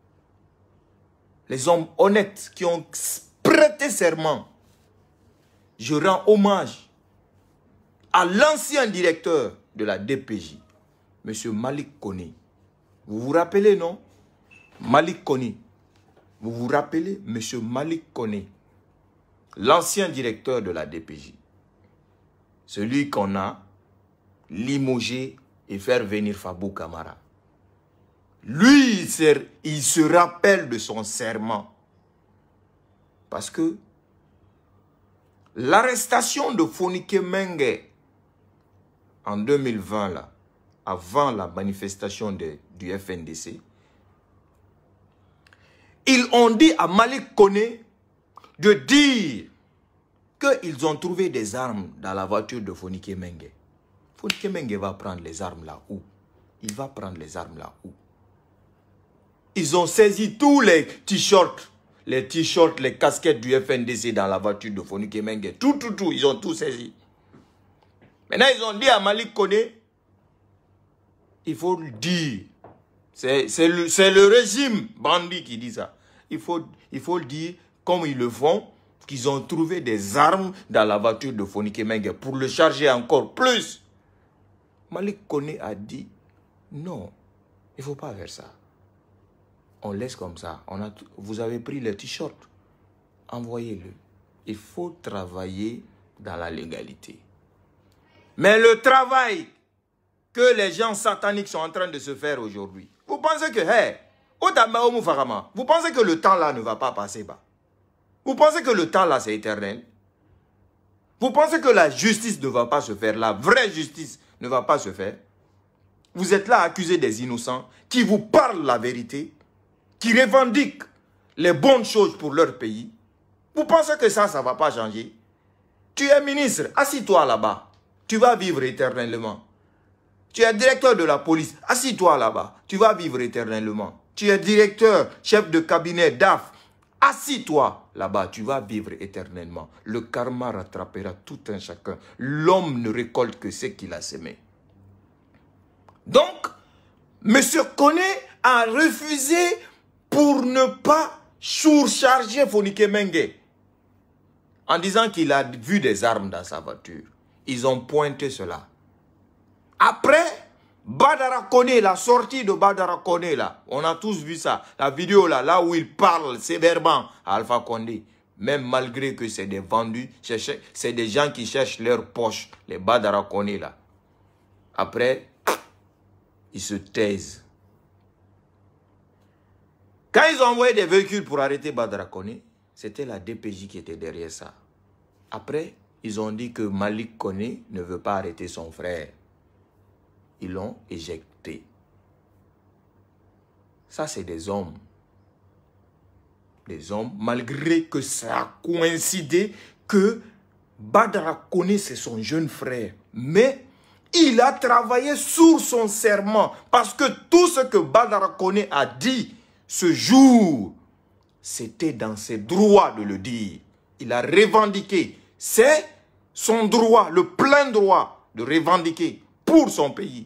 les hommes honnêtes qui ont prêté serment. Je rends hommage à l'ancien directeur de la D P J, M. Malik Kone. Vous vous rappelez, non? Malik Kone. Vous vous rappelez, M. Malik Kone, l'ancien directeur de la D P J. Celui qu'on a limogé et faire venir Fabou Kamara. Lui, il se, il se rappelle de son serment. Parce que l'arrestation de Fonike Mengue en deux mille vingt, là, avant la manifestation de, du F N D C, Ils ont dit à Malik Koné de dire qu'ils ont trouvé des armes dans la voiture de Fonike Mengue. Fonike Mengue va prendre les armes là où? Il va prendre les armes là où? Ils ont saisi tous les t-shirts, les t-shirts, les casquettes du F N D C dans la voiture de Fonike Mengue. Tout, tout, tout, ils ont tout saisi. Maintenant, ils ont dit à Malik Koné, il faut le dire. C'est le, le régime bandit qui dit ça. Il faut, il faut le dire comme ils le font, qu'ils ont trouvé des armes dans la voiture de Fonike Mengue pour le charger encore plus. Malik Koné a dit, non, il ne faut pas faire ça. On laisse comme ça. On a, vous avez pris le t-shirt, envoyez-le. Il faut travailler dans la légalité. Mais le travail que les gens sataniques sont en train de se faire aujourd'hui, vous pensez que, hey, vous pensez que le temps là ne va pas passer bas? Vous pensez que le temps là c'est éternel? Vous pensez que la justice ne va pas se faire? La vraie justice ne va pas se faire? Vous êtes là à accuser des innocents qui vous parlent la vérité, qui revendiquent les bonnes choses pour leur pays. Vous pensez que ça, ça ne va pas changer? Tu es ministre, assis-toi là-bas. Tu vas vivre éternellement. Tu es directeur de la police, assis-toi là-bas. Tu vas vivre éternellement. Tu es directeur, chef de cabinet, D A F. Assis-toi là-bas, tu vas vivre éternellement. Le karma rattrapera tout un chacun. L'homme ne récolte que ce qu'il a semé. Donc, M. Koné a refusé pour ne pas surcharger Fonike Mengue en disant qu'il a vu des armes dans sa voiture. Ils ont pointé cela. Après, Badara Koné, la sortie de Badara Koné, là, on a tous vu ça, la vidéo là, là où il parle sévèrement à Alpha Condé, même malgré que c'est des vendus, c'est des gens qui cherchent leur poche, les Badara Koné là. Après, ils se taisent. Quand ils ont envoyé des véhicules pour arrêter Badara Koné, c'était la D P J qui était derrière ça. Après, ils ont dit que Malik Koné ne veut pas arrêter son frère. Ils l'ont éjecté. Ça, c'est des hommes. Des hommes, malgré que ça a coïncidé que Badara Koné, c'est son jeune frère. Mais il a travaillé sur son serment. Parce que tout ce que Badara Koné a dit ce jour, c'était dans ses droits de le dire. Il a revendiqué. C'est son droit, le plein droit de revendiquer pour son pays.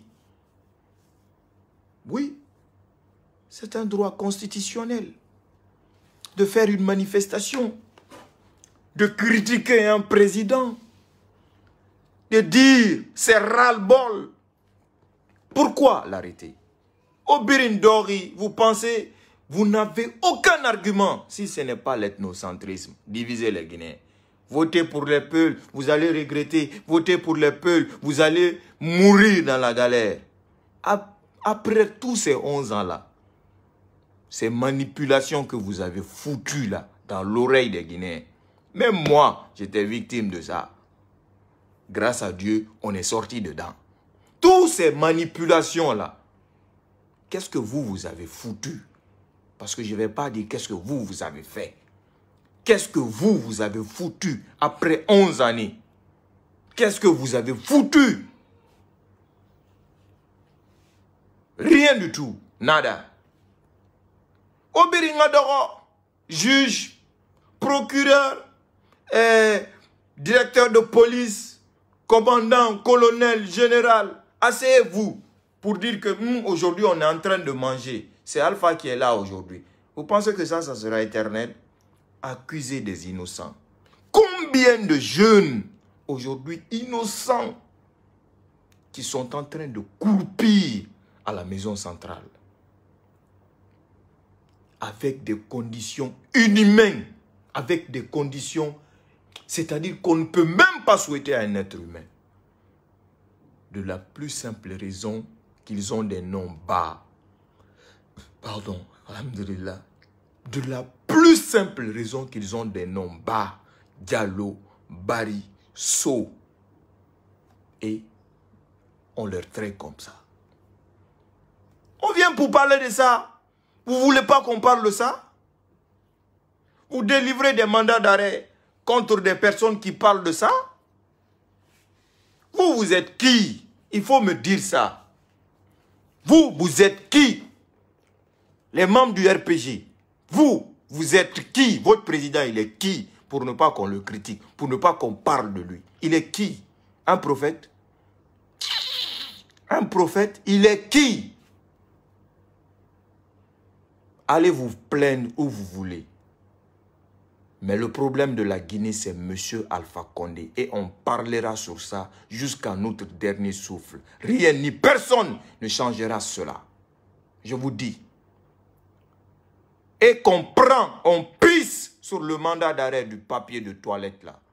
Oui, c'est un droit constitutionnel de faire une manifestation, de critiquer un président, de dire c'est ras-le-bol. Pourquoi l'arrêter? Au Birindori, vous pensez, vous n'avez aucun argument si ce n'est pas l'ethnocentrisme, diviser les Guinéens. Votez pour les Peuls, vous allez regretter. Votez pour les Peuls, vous allez mourir dans la galère. Après tous ces onze ans-là, ces manipulations que vous avez foutues là, dans l'oreille des Guinéens, même moi, j'étais victime de ça. Grâce à Dieu, on est sorti dedans. Toutes ces manipulations-là, qu'est-ce que vous, vous avez foutu? Parce que je ne vais pas dire qu'est-ce que vous, vous avez fait. Qu'est-ce que vous, vous avez foutu après onze années? Qu'est-ce que vous avez foutu? Rien du tout. Nada. Obiringadoro, juge, procureur, eh, directeur de police, commandant, colonel, général, asseyez-vous pour dire que hm, aujourd'hui on est en train de manger. C'est Alpha qui est là aujourd'hui. Vous pensez que ça, ça sera éternel? Accuser des innocents. Combien de jeunes aujourd'hui innocents qui sont en train de croupir à la maison centrale avec des conditions inhumaines, avec des conditions, c'est-à-dire qu'on ne peut même pas souhaiter à un être humain. De la plus simple raison qu'ils ont des noms bas. Pardon, alhamdulillah. De la plus simple raison qu'ils ont des noms bas. Diallo, Bari, So. Et on leur traite comme ça. On vient pour parler de ça. Vous ne voulez pas qu'on parle de ça? Vous délivrez des mandats d'arrêt contre des personnes qui parlent de ça? Vous, vous êtes qui? Il faut me dire ça. Vous, vous êtes qui? Les membres du R P G. Vous, vous êtes qui? Votre président, il est qui? Pour ne pas qu'on le critique, pour ne pas qu'on parle de lui. Il est qui? Un prophète? Un prophète, il est qui? Allez vous plaindre où vous voulez. Mais le problème de la Guinée, c'est M. Alpha Condé. Et on parlera sur ça jusqu'à notre dernier souffle. Rien ni personne ne changera cela. Je vous dis. Et qu'on prend, on pisse sur le mandat d'arrêt du papier de toilette là.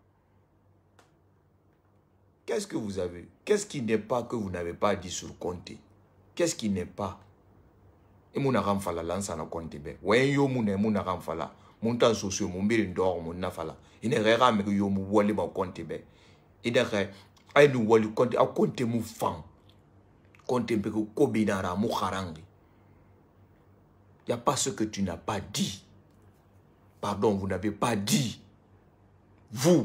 Qu'est-ce que vous avez? Qu'est-ce qui n'est pas que vous n'avez pas dit sur Conté? Qu'est-ce qui n'est pas? Et mon aram fala lança na Conté be. Ouais yo mon mon aram fala. Mon temps social mon mbiri ndor mon na fala. Ine rera me yo mu wole ba Conté be. Ide re ay nu wole Conté a Conté mu fam. Conté be ko kobinara mu kharangi. Il n'y a pas ce que tu n'as pas dit. Pardon, vous n'avez pas dit. Vous.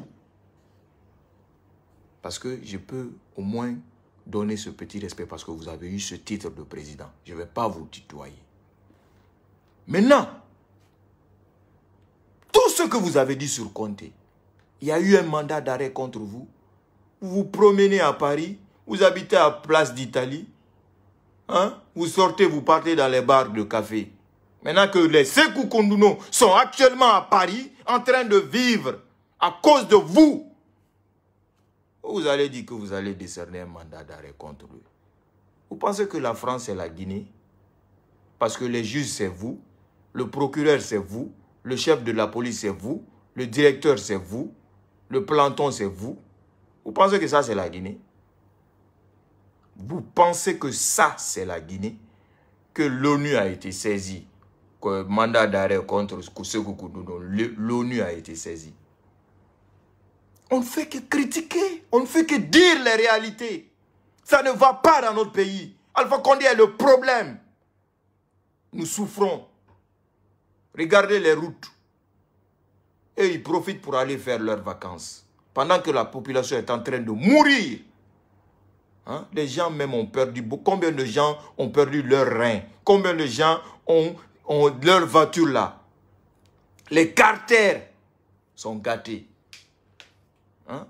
Parce que je peux au moins donner ce petit respect parce que vous avez eu ce titre de président. Je ne vais pas vous tutoyer. Maintenant, tout ce que vous avez dit sur Conté, il y a eu un mandat d'arrêt contre vous. Vous vous promenez à Paris, vous habitez à Place d'Italie, hein? Vous sortez, vous partez dans les bars de café. Maintenant que les Sékou Kondouno sont actuellement à Paris, en train de vivre à cause de vous, vous allez dire que vous allez décerner un mandat d'arrêt contre eux. Vous pensez que la France c'est la Guinée? Parce que les juges c'est vous, le procureur c'est vous, le chef de la police c'est vous, le directeur c'est vous, le planton c'est vous. Vous pensez que ça c'est la Guinée? Vous pensez que ça c'est la Guinée? Que l'ONU a été saisie? Que mandat d'arrêt contre Sékou Kondouno, l'ONU a été saisie? On ne fait que critiquer, on ne fait que dire les réalités. Ça ne va pas dans notre pays. Alpha Condé est le problème. Nous souffrons. Regardez les routes. Et ils profitent pour aller faire leurs vacances. Pendant que la population est en train de mourir. Hein? Les gens même ont perdu. Combien de gens ont perdu leurs reins? Combien de gens ont, ont leur voiture là? Les carters sont gâtés. Hein?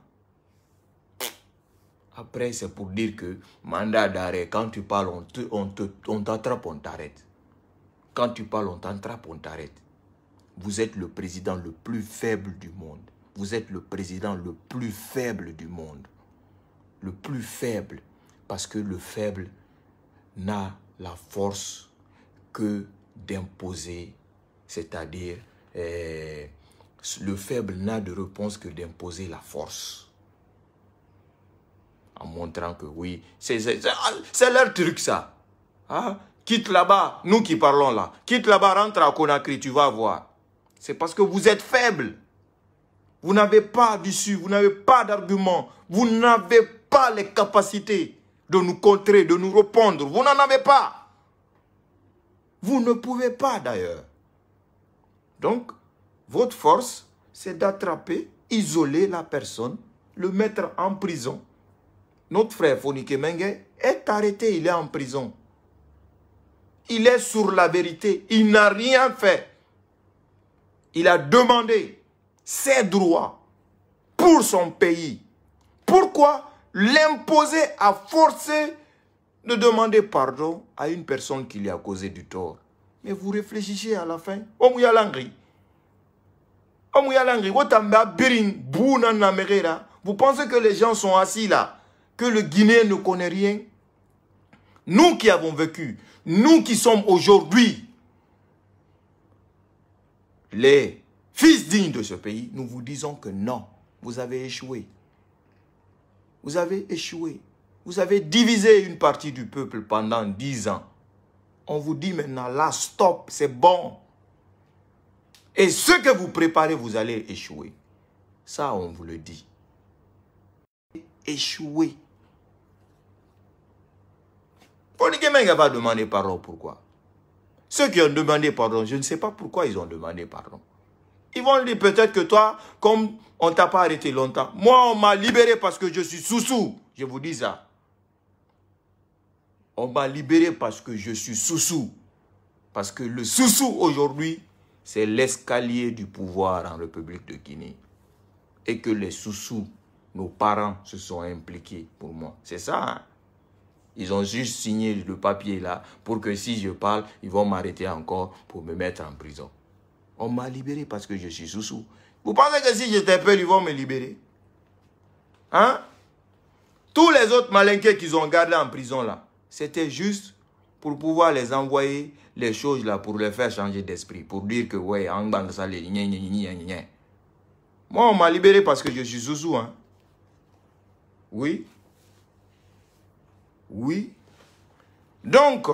Après, c'est pour dire que mandat d'arrêt, quand tu parles, on te, on te, on t'attrape, on t'arrête. Quand tu parles, on t'attrape, on t'arrête. Vous êtes le président le plus faible du monde. Vous êtes le président le plus faible du monde. Le plus faible. Parce que le faible n'a la force que d'imposer, c'est-à-dire... Euh, le faible n'a de réponse que d'imposer la force. En montrant que oui, c'est leur truc ça. Hein? Quitte là-bas, nous qui parlons là. Quitte là-bas, rentre à Conakry, tu vas voir. C'est parce que vous êtes faible. Vous n'avez pas d'issue, vous n'avez pas d'argument. Vous n'avez pas les capacités de nous contrer, de nous répondre. Vous n'en avez pas. Vous ne pouvez pas d'ailleurs. Donc, votre force, c'est d'attraper, isoler la personne, le mettre en prison. Notre frère Fonike Mengue est arrêté, il est en prison. Il est sur la vérité, il n'a rien fait. Il a demandé ses droits pour son pays. Pourquoi l'imposer à forcer de demander pardon à une personne qui lui a causé du tort? Mais vous réfléchissez à la fin. Vous pensez que les gens sont assis là, que le Guinéen ne connaît rien? Nous qui avons vécu, nous qui sommes aujourd'hui les fils dignes de ce pays, nous vous disons que non, vous avez échoué. Vous avez échoué. Vous avez divisé une partie du peuple pendant dix ans. On vous dit maintenant, là, stop, c'est bon. Et ce que vous préparez, vous allez échouer. Ça, on vous le dit. Échouer. Fonike Mengue va demander pardon, pourquoi? Ceux qui ont demandé pardon, je ne sais pas pourquoi ils ont demandé pardon. Ils vont dire peut-être que toi, comme on ne t'a pas arrêté longtemps. Moi, on m'a libéré parce que je suis sous-sous. Je vous dis ça. On m'a libéré parce que je suis sous-sous. Parce que le sous-sous aujourd'hui, c'est l'escalier du pouvoir en République de Guinée. Et que les sous-sous, nos parents se sont impliqués pour moi. C'est ça, hein? Ils ont juste signé le papier là pour que si je parle, ils vont m'arrêter encore pour me mettre en prison. On m'a libéré parce que je suis sous-sous. Vous pensez que si j'étais peur, ils vont me libérer? Hein? Tous les autres malinqués qu'ils ont gardés en prison là, c'était juste pour pouvoir les envoyer les choses là, pour les faire changer d'esprit. Pour dire que, ouais, en banque ça, les gna gna gna gna. Moi, on m'a libéré parce que je suis sous-sous, hein. Oui. Oui. Donc,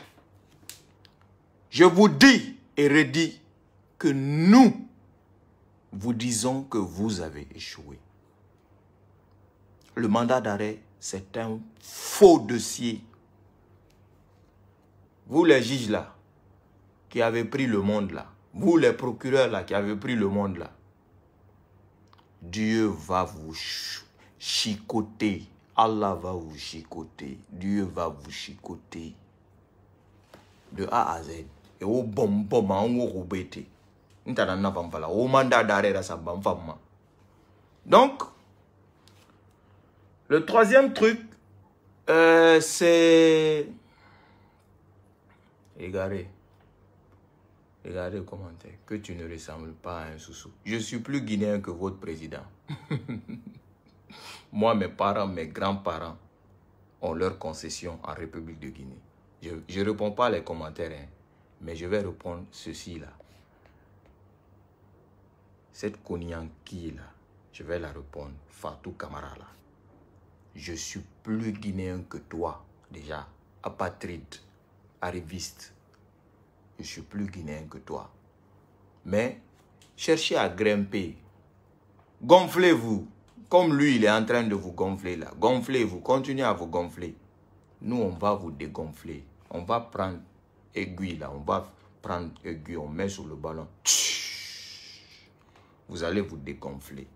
je vous dis et redis que nous vous disons que vous avez échoué. Le mandat d'arrêt, c'est un faux dossier. Vous les juges là, qui avez pris le monde là, vous les procureurs là, qui avez pris le monde là, Dieu va vous chicoter. Allah va vous chicoter. Dieu va vous chicoter. De A à Z. Et au bon bon en haut rebêté. Au mandat d'arrêt, ça va me. Donc, le troisième truc, euh, c'est... Regardez. Regardez le commentaire. Que tu ne ressembles pas à un sous-sous. Je suis plus guinéen que votre président. Moi, mes parents, mes grands-parents ont leur concession en République de Guinée. Je ne réponds pas les commentaires, hein, mais je vais répondre ceci là. Cette Konyanki là, je vais la répondre. Fatou Camara là. Je suis plus guinéen que toi, déjà. Apatride, arriviste. Je suis plus guinéen que toi. Mais, cherchez à grimper. Gonflez-vous. Comme lui, il est en train de vous gonfler là. Gonflez-vous, continuez à vous gonfler. Nous, on va vous dégonfler. On va prendre aiguille là. On va prendre aiguille, on met sur le ballon. Vous allez vous dégonfler.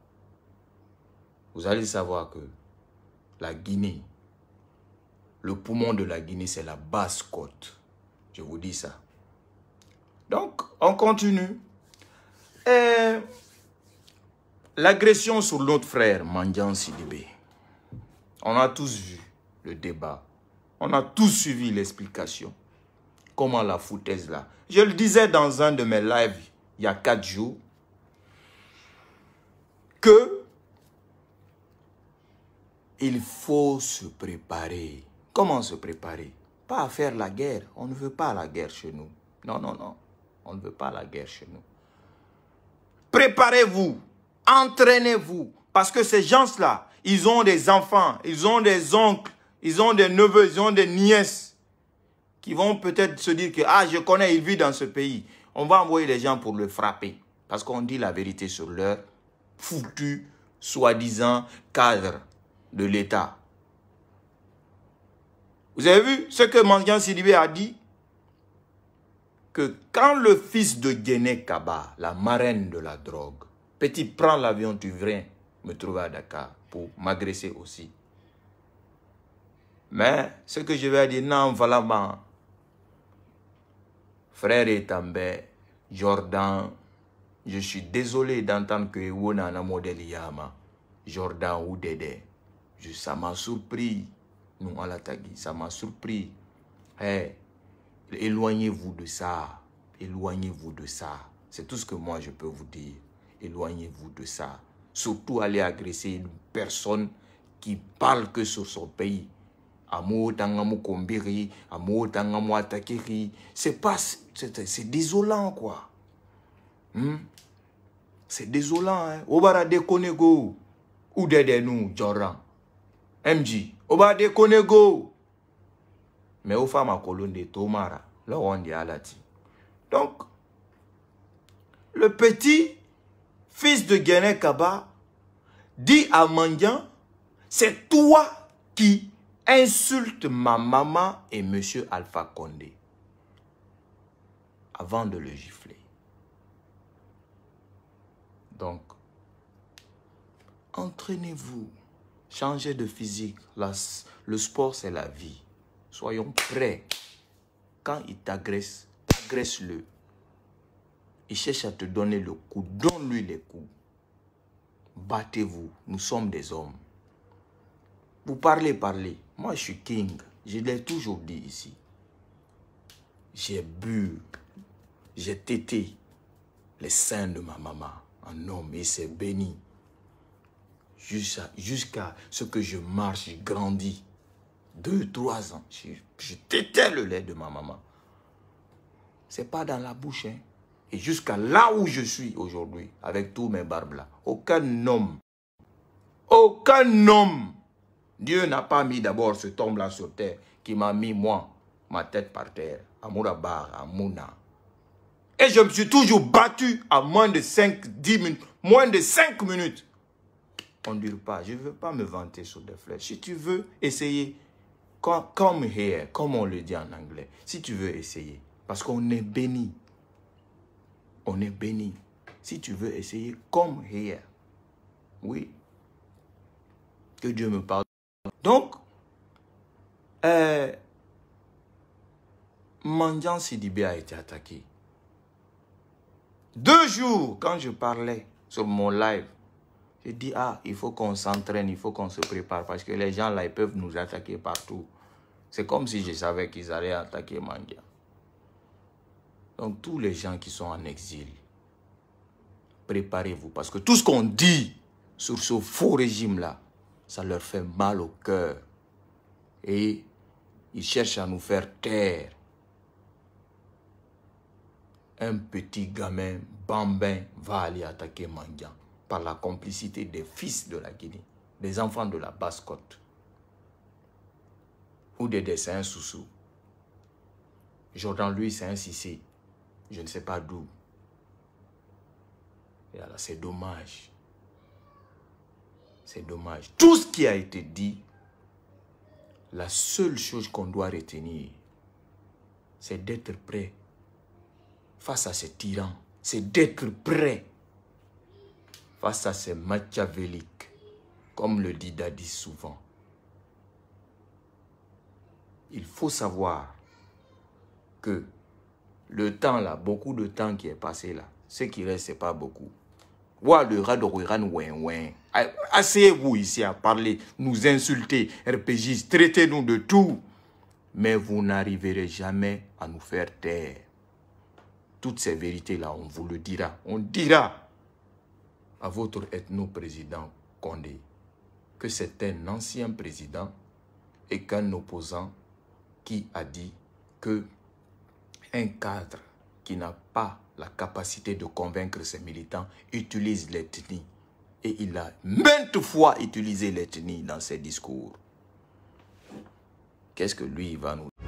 Vous allez savoir que la Guinée, le poumon de la Guinée, c'est la basse-côte. Je vous dis ça. Donc, on continue. Et... l'agression sur notre frère, Mandian Sidibé. On a tous vu le débat. On a tous suivi l'explication. Comment la foutaise là. Je le disais dans un de mes lives, il y a quatre jours, que il faut se préparer. Comment se préparer? Pas à faire la guerre. On ne veut pas la guerre chez nous. Non, non, non. On ne veut pas la guerre chez nous. Préparez-vous. Entraînez-vous. Parce que ces gens-là, ils ont des enfants, ils ont des oncles, ils ont des neveux, ils ont des nièces qui vont peut-être se dire que, ah, je connais, il vit dans ce pays. On va envoyer des gens pour le frapper. Parce qu'on dit la vérité sur leur foutu, soi-disant, cadre de l'État. Vous avez vu ce que Mandian Sidibé a dit? Que quand le fils de Guéné Kaba, la marraine de la drogue, petit, prends l'avion, tu viens me trouver à Dakar pour m'agresser aussi. Mais ce que je vais dire, non, voilà, ma frère Etambé, Jordan, je suis désolé d'entendre que Wona na modèle Yama, Jordan ou Dédé. Je, ça m'a surpris, nous à la tagui, ça m'a surpris. Hey, éloignez-vous de ça, éloignez-vous de ça. C'est tout ce que moi je peux vous dire. Éloignez-vous de ça. Surtout aller agresser une personne qui parle que sur son pays. Amour tangamu kombiri, amour tangamu atakiri. C'est pas, c'est désolant quoi. Hmm? C'est désolant hein. Obara de Konego, ou de nous, Joran, M G, Obara de Konego. Mais au femme à colonne de Tomara, là on dit alati. Donc, le petit fils de Guéné Kaba dit à Mandian, c'est toi qui insultes ma maman et monsieur Alpha Condé avant de le gifler. Donc, entraînez-vous. Changez de physique. La, le sport, c'est la vie. Soyons prêts. Quand il t'agresse, agresse-le. Il cherche à te donner le coup. Donne-lui les coups. Battez-vous. Nous sommes des hommes. Vous parlez, parlez. Moi, je suis king. Je l'ai toujours dit ici. J'ai bu. J'ai tété les seins de ma maman. Un homme, et c'est béni. Jusqu'à jusqu'à ce que je marche, je grandis. Deux, trois ans. Je, je tétais le lait de ma maman. C'est pas dans la bouche, hein. Et jusqu'à là où je suis aujourd'hui, avec tous mes barbes là, aucun homme, aucun homme, Dieu n'a pas mis d'abord ce homme là sur terre, qui m'a mis moi, ma tête par terre, à Mourabar, à Mouna. Et je me suis toujours battu à moins de cinq, dix minutes, moins de cinq minutes. On ne dure pas, je ne veux pas me vanter sur des flèches. Si tu veux essayer, come here, comme on le dit en anglais, si tu veux essayer, parce qu'on est béni. On est béni. Si tu veux essayer, come here. Oui. Que Dieu me pardonne. Donc, euh, Mandian Sidibé a été attaqué. Deux jours, quand je parlais sur mon live, j'ai dit, ah, il faut qu'on s'entraîne, il faut qu'on se prépare, parce que les gens là, ils peuvent nous attaquer partout. C'est comme si je savais qu'ils allaient attaquer Mandian. Donc, tous les gens qui sont en exil, préparez-vous. Parce que tout ce qu'on dit sur ce faux régime-là, ça leur fait mal au cœur. Et ils cherchent à nous faire taire. Un petit gamin, bambin, va aller attaquer Mandian par la complicité des fils de la Guinée, des enfants de la Basse-Côte ou des dessins Soussou. Jordan, lui, c'est un Cissé. Je ne sais pas d'où. Et alors, c'est dommage. C'est dommage. Tout ce qui a été dit, la seule chose qu'on doit retenir, c'est d'être prêt face à ces tyrans. C'est d'être prêt face à ces machiavéliques, comme le dit Dadi souvent. Il faut savoir que le temps là, beaucoup de temps qui est passé là, ce qui reste, c'est pas beaucoup. Asseyez-vous ici à parler, nous insulter, R P J, traitez-nous de tout. Mais vous n'arriverez jamais à nous faire taire. Toutes ces vérités-là, on vous le dira. On dira à votre ethno-président Condé que c'est un ancien président et qu'un opposant qui a dit que un cadre qui n'a pas la capacité de convaincre ses militants utilise l'ethnie. Et il a maintes fois utilisé l'ethnie dans ses discours. Qu'est-ce que lui, il va nous